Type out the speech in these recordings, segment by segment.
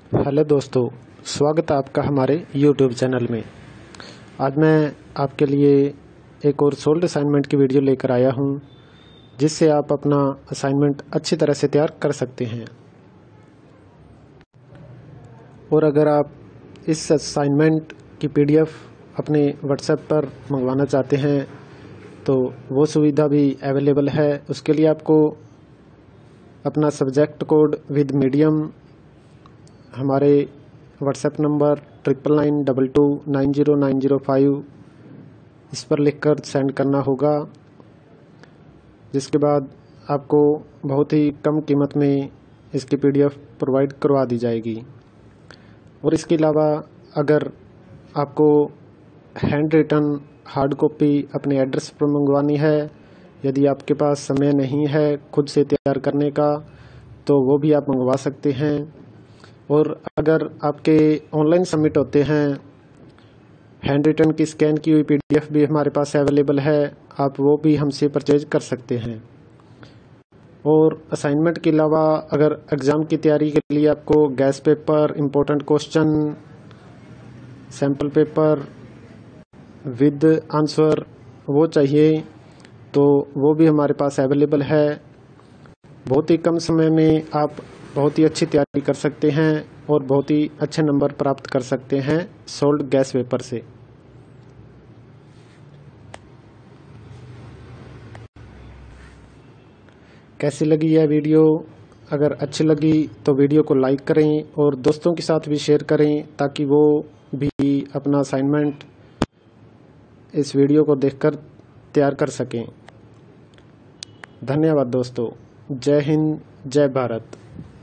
Hello दोस्तों, स्वागत है आपका हमारे YouTube चैनल में। आज मैं आपके लिए एक और सोल्ड असाइनमेंट की वीडियो लेकर आया हूं, जिससे आप अपना असाइनमेंट अच्छी तरह से तैयार कर सकते हैं। और अगर आप इस असाइनमेंट की PDF अपने WhatsApp पर मंगवाना चाहते हैं तो वो सुविधा भी अवेलेबल है। उसके लिए आपको अपना सब्जेक्ट कोड विद मीडियम हमारे WhatsApp नंबर 9992290905 इस पर लिखकर सेंड करना होगा, जिसके बाद आपको बहुत ही कम कीमत में इसकी PDF प्रोवाइड करवा दी जाएगी। और इसके अलावा अगर आपको हैंड रिटन हार्ड कॉपी अपने एड्रेस पर मंगवानी है, यदि आपके पास समय नहीं है खुद से तैयार करने का, तो वो भी आप मंगवा सकते हैं। और अगर आपके ऑनलाइन सबमिट होते हैं, हैंड रिटन की स्कैन की हुई PDF भी हमारे पास अवेलेबल है, आप वो भी हमसे परचेज कर सकते हैं। और असाइनमेंट के अलावा अगर एग्ज़ाम की तैयारी के लिए आपको guess paper, important question, sample paper with answer वो चाहिए, तो वो भी हमारे पास अवेलेबल है। बहुत ही कम समय में आप बहुत ही अच्छी तैयारी कर सकते हैं और बहुत ही अच्छे नंबर प्राप्त कर सकते हैं सोल्ड गैस पेपर से। कैसी लगी यह वीडियो? अगर अच्छी लगी तो वीडियो को लाइक करें और दोस्तों के साथ भी शेयर करें, ताकि वो भी अपना असाइनमेंट इस वीडियो को देखकर तैयार कर सकें। धन्यवाद दोस्तों। जय हिंद, जय भारत।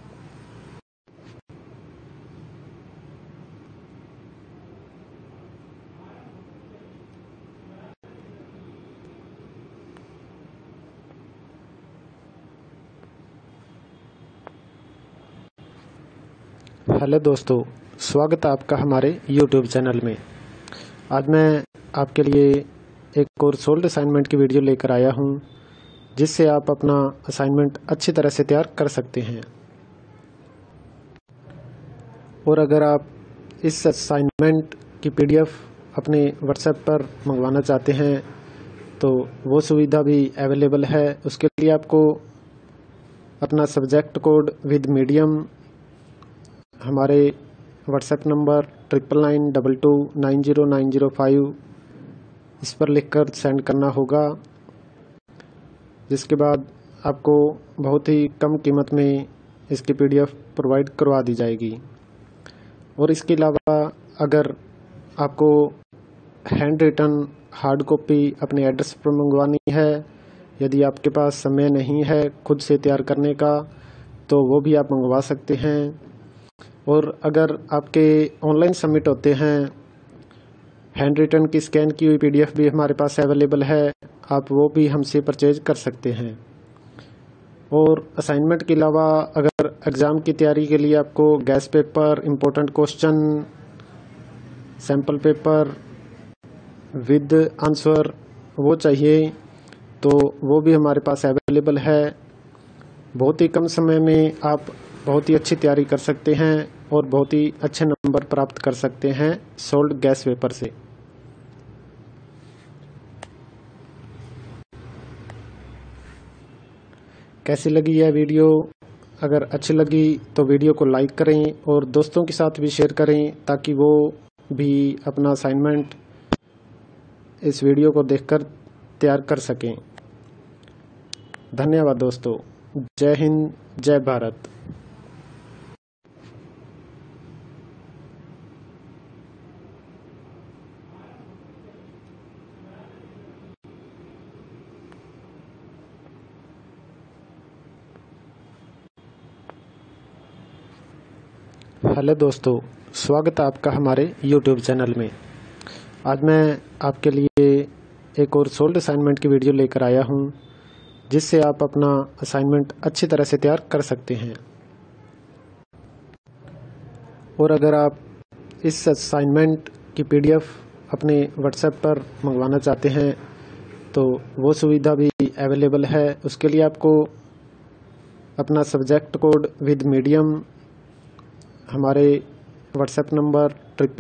हेलो दोस्तों, स्वागत है आपका हमारे YouTube चैनल में। आज मैं आपके लिए एक और सोल्ड असाइनमेंट की वीडियो लेकर आया हूं, जिससे आप अपना असाइनमेंट अच्छी तरह से तैयार कर सकते हैं। और अगर आप इस असाइनमेंट की PDF अपने WhatsApp पर मंगवाना चाहते हैं तो वो सुविधा भी अवेलेबल है। उसके लिए आपको अपना सब्जेक्ट कोड विद मीडियम हमारे WhatsApp नंबर 9992290905 इस पर लिखकर सेंड करना होगा, जिसके बाद आपको बहुत ही कम कीमत में इसकी PDF प्रोवाइड करवा दी जाएगी। और इसके अलावा अगर आपको हैंड रिटन हार्ड कॉपी अपने एड्रेस पर मंगवानी है, यदि आपके पास समय नहीं है खुद से तैयार करने का, तो वो भी आप मंगवा सकते हैं। और अगर आपके ऑनलाइन सबमिट होते हैं, हैंड रिटन की स्कैन की हुई PDF भी हमारे पास अवेलेबल है, आप वो भी हमसे परचेज कर सकते हैं। और असाइनमेंट के अलावा अगर एग्ज़ाम की तैयारी के लिए आपको guess paper, important question, sample paper with answer वो चाहिए, तो वो भी हमारे पास अवेलेबल है। बहुत ही कम समय में आप बहुत ही अच्छी तैयारी कर सकते हैं और बहुत ही अच्छे नंबर प्राप्त कर सकते हैं सोल्ड गैस पेपर से। कैसी लगी यह वीडियो? अगर अच्छी लगी तो वीडियो को लाइक करें और दोस्तों के साथ भी शेयर करें, ताकि वो भी अपना असाइनमेंट इस वीडियो को देखकर तैयार कर सकें। धन्यवाद दोस्तों। जय हिंद, जय भारत। हेलो दोस्तों, स्वागत है आपका हमारे YouTube चैनल में। आज मैं आपके लिए एक और सोल्ड असाइनमेंट की वीडियो लेकर आया हूं, जिससे आप अपना असाइनमेंट अच्छी तरह से तैयार कर सकते हैं। और अगर आप इस असाइनमेंट की PDF अपने WhatsApp पर मंगवाना चाहते हैं तो वो सुविधा भी अवेलेबल है। उसके लिए आपको अपना सब्जेक्ट कोड विद मीडियम हमारे व्हाट्सएप नंबर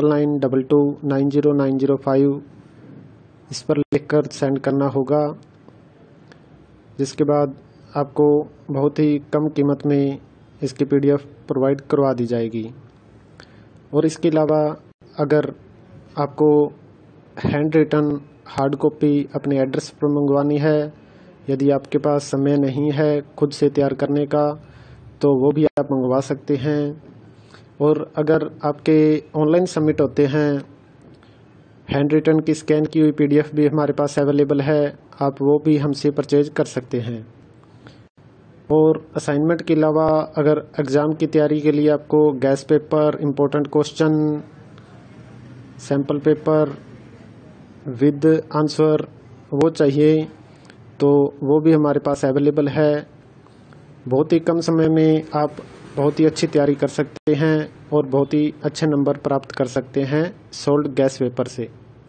9992290905 इस पर लिखकर सेंड करना होगा, जिसके बाद आपको बहुत ही कम कीमत में इसकी PDF प्रोवाइड करवा दी जाएगी। और इसके अलावा अगर आपको हैंड रिटन हार्ड कॉपी अपने एड्रेस पर मंगवानी है, यदि आपके पास समय नहीं है खुद से तैयार करने का, तो वो भी आप मंगवा सकते हैं। और अगर आपके ऑनलाइन सबमिट होते हैं, हैंड रिटन की स्कैन की हुई PDF भी हमारे पास अवेलेबल है, आप वो भी हमसे परचेज कर सकते हैं। और असाइनमेंट के अलावा अगर एग्ज़ाम की तैयारी के लिए आपको guess paper, important question, sample paper with answer वो चाहिए, तो वो भी हमारे पास अवेलेबल है। बहुत ही कम समय में आप बहुत ही अच्छी तैयारी कर सकते हैं और बहुत ही अच्छे नंबर प्राप्त कर सकते हैं सोल्ड गैस पेपर से।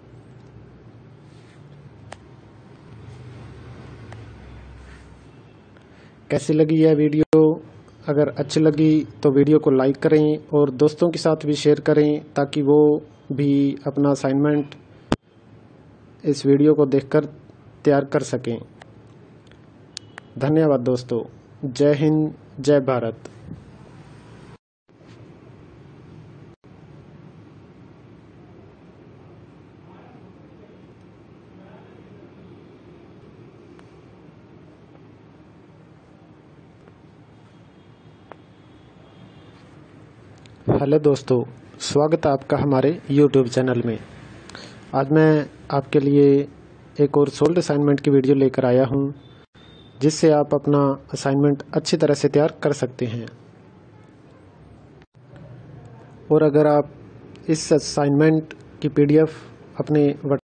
कैसी लगी यह वीडियो? अगर अच्छी लगी तो वीडियो को लाइक करें और दोस्तों के साथ भी शेयर करें, ताकि वो भी अपना असाइनमेंट इस वीडियो को देखकर तैयार कर सकें। धन्यवाद दोस्तों। जय हिंद, जय भारत। हेलो दोस्तों, स्वागत है आपका हमारे YouTube चैनल में। आज मैं आपके लिए एक और सोल्ड असाइनमेंट की वीडियो लेकर आया हूं, जिससे आप अपना असाइनमेंट अच्छी तरह से तैयार कर सकते हैं। और अगर आप इस असाइनमेंट की PDF अपने